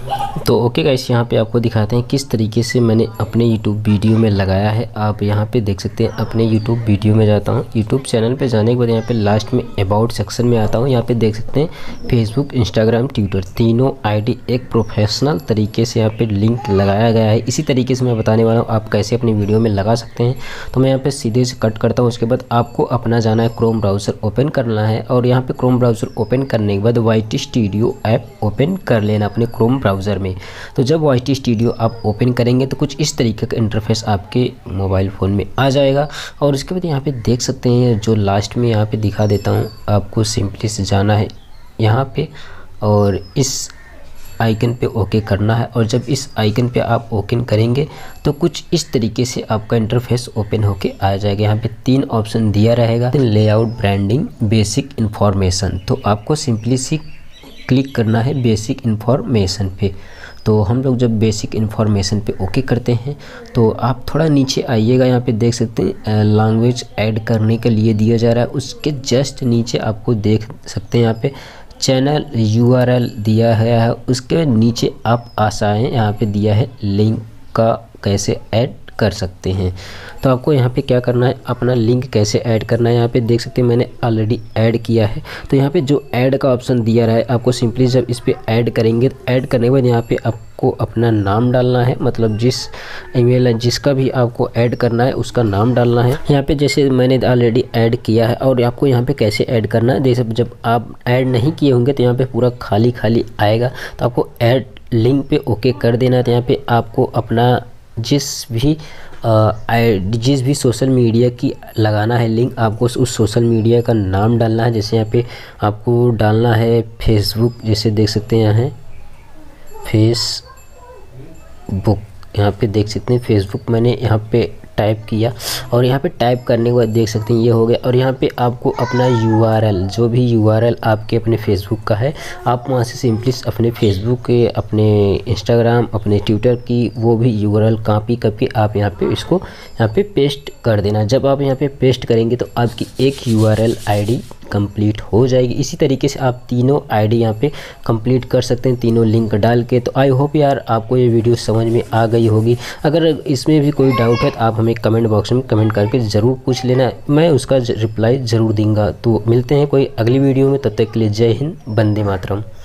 तो okay guys, यहाँ पे आपको दिखाते हैं किस तरीके से मैंने अपने YouTube वीडियो में लगाया है। आप यहाँ पे देख सकते हैं, अपने YouTube वीडियो में जाता हूँ। YouTube चैनल पे जाने के बाद यहाँ पे लास्ट में अबाउट सेक्शन में आता हूँ। यहाँ पे देख सकते हैं फेसबुक, इंस्टाग्राम, ट्विटर तीनों आईडी एक प्रोफेशनल तरीके से यहाँ पे लिंक लगाया गया है। इसी तरीके से मैं बताने वाला हूँ आप कैसे अपनी वीडियो में लगा सकते हैं। तो मैं यहाँ पे सीधे से कट करता हूँ। उसके बाद आपको अपना जाना है, क्रोम ब्राउज़र ओपन करना है और यहाँ पे क्रोम ब्राउज़र ओपन करने के बाद YT स्टूडियो ऐप ओपन कर लेना अपने क्रोम ब्राउज़र में। तो जब YT स्टूडियो आप ओपन करेंगे तो कुछ इस तरीके का इंटरफेस आपके मोबाइल फ़ोन में आ जाएगा। और उसके बाद यहाँ पे देख सकते हैं, जो लास्ट में यहाँ पे दिखा देता हूँ, आपको सिंपली से जाना है यहाँ पे और इस आइकन पे ओके करना है। और जब इस आइकन पे आप ओपन करेंगे तो कुछ इस तरीके से आपका इंटरफेस ओपन होके आ जाएगा। यहाँ पे 3 ऑप्शन दिया रहेगा, लेआउट, ब्रांडिंग, बेसिक इन्फॉर्मेशन। तो आपको सिंपली सी क्लिक करना है बेसिक इन्फॉर्मेशन पे। तो हम लोग जब बेसिक इन्फॉर्मेशन पे ओके करते हैं तो आप थोड़ा नीचे आइएगा। यहाँ पे देख सकते हैं लैंग्वेज ऐड करने के लिए दिया जा रहा है। उसके जस्ट नीचे आपको देख सकते हैं यहाँ पे चैनल URL दिया है। उसके नीचे आप आसाएँ यहाँ पे दिया है लिंक का कैसे ऐड कर सकते हैं। तो आपको यहाँ पे क्या करना है, अपना लिंक कैसे ऐड करना है। यहाँ पे देख सकते हैं मैंने ऑलरेडी ऐड किया है। तो यहाँ पे जो ऐड का ऑप्शन दिया रहा है, आपको सिंपली जब इस पे ऐड करेंगे तो ऐड करने के बाद यहाँ पे आपको अपना नाम डालना है, मतलब जिस ईमेल है जिसका भी आपको ऐड करना है उसका नाम डालना है। यहाँ पे जैसे मैंने ऑलरेडी ऐड किया है। और आपको यहाँ पे कैसे ऐड करना है, जैसे जब आप ऐड नहीं किए होंगे तो यहाँ पे पूरा खाली खाली आएगा। तो आपको ऐड लिंक पे ओके कर देना है। तो यहाँ पे आपको अपना जिस भी सोशल मीडिया की लगाना है लिंक, आपको उस सोशल मीडिया का नाम डालना है। जैसे यहाँ पे आपको डालना है फेसबुक, जैसे देख सकते हैं यहाँ है फेसबुक। यहाँ पे देख सकते हैं फेसबुक मैंने यहाँ पे टाइप किया और यहाँ पे टाइप करने के बाद देख सकते हैं ये हो गया। और यहाँ पे आपको अपना URL, जो भी URL आपके अपने फेसबुक का है, आप वहाँ से सिंपली अपने फेसबुक के, अपने इंस्टाग्राम, अपने ट्विटर की वो भी URL कॉपी करके आप यहाँ पे इसको यहाँ पे पेस्ट कर देना। जब आप यहाँ पे पेस्ट करेंगे तो आपकी एक URL ID कंप्लीट हो जाएगी। इसी तरीके से आप तीनों ID यहाँ पे कंप्लीट कर सकते हैं, तीनों लिंक डाल के। तो आई होप यार आपको ये वीडियो समझ में आ गई होगी। अगर इसमें भी कोई डाउट है तो आप हमें कमेंट बॉक्स में कमेंट करके ज़रूर पूछ लेना, मैं उसका रिप्लाई ज़रूर दूंगा। तो मिलते हैं कोई अगली वीडियो में, तब तक के लिए जय हिंद, वंदे मातरम।